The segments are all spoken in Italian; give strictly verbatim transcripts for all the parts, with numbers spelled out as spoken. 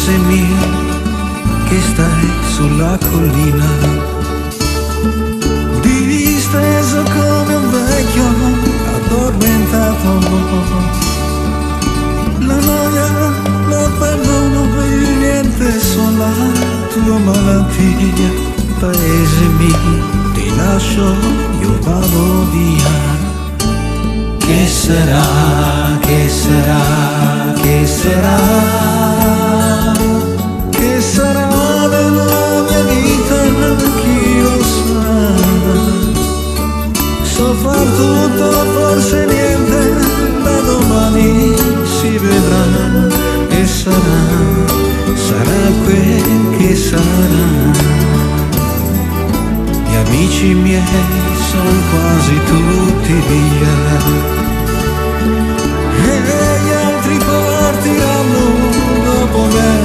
paese mio che stai sulla collina, disteso come un vecchio addormentato. La noia la perdono e niente sono la tua malattia. Paese mio, ti lascio, io vado via. Che sarà, che sarà, che sarà, che sarà della mia vita, chi lo sa. So far tutto, forse niente, da domani si vedrà. E sarà, sarà quel che sarà. Gli amici miei sono quasi tutti via e gli altri partiranno dopo me.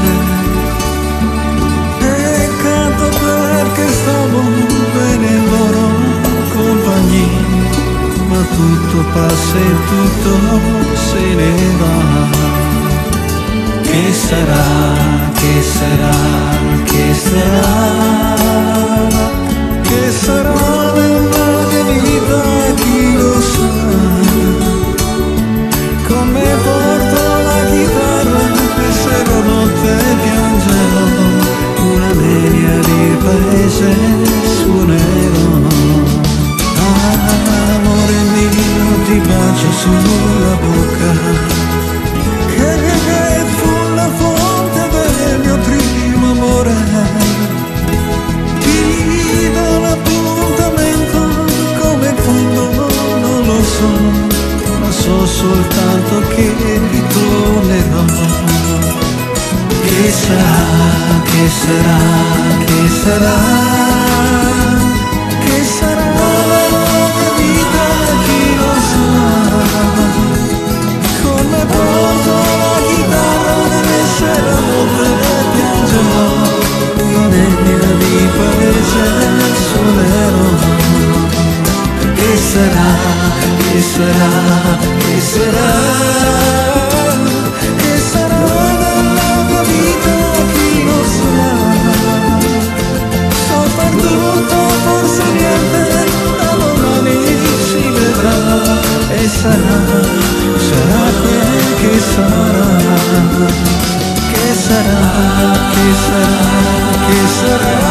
E canto perché stavo bene in loro compagnia, ma tutto passa e tutto se ne va. Che sarà, che sarà, che sarà, che sarà della mia vita, chi lo sa. Con me porto la chitarra e se la notte piangerò, una media di paese suonerò. Amore mio, ti bacio sulla bocca, che fu la fonte del mio primo amore. Ti do l'appuntamento, come quando non lo so, ma so soltanto che ritornerò. Che sarà, che sarà, che sarà, che sarà la mia vita, chi lo sa. Con me porto la chitarra e se la notte piangerò, un'enigma di paese suonerò. Che sarà, che sarà, che sarà, che sarà della mia vita, chi lo sa. So far tutto, forse niente, da domani si vedrà. E sarà, sarà quel che sarà. Che sarà, che sarà, che sarà.